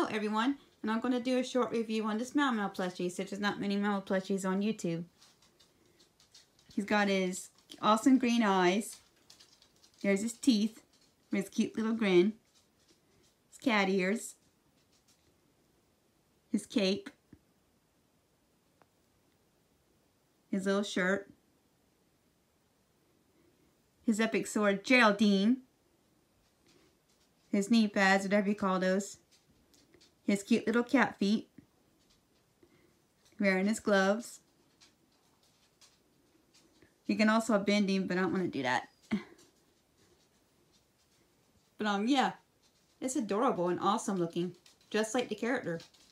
everyone, and I'm going to do a short review on this Mao Mao plushie, since there's not many Mao plushies on YouTube. He's got his awesome green eyes. There's his teeth, with his cute little grin. His cat ears. His cape. His little shirt. His epic sword, Geraldine. His knee pads, whatever you call those. His cute little cat feet. Wearing his gloves. You can also bend him, but I don't want to do that. But yeah, it's adorable and awesome looking, just like the character.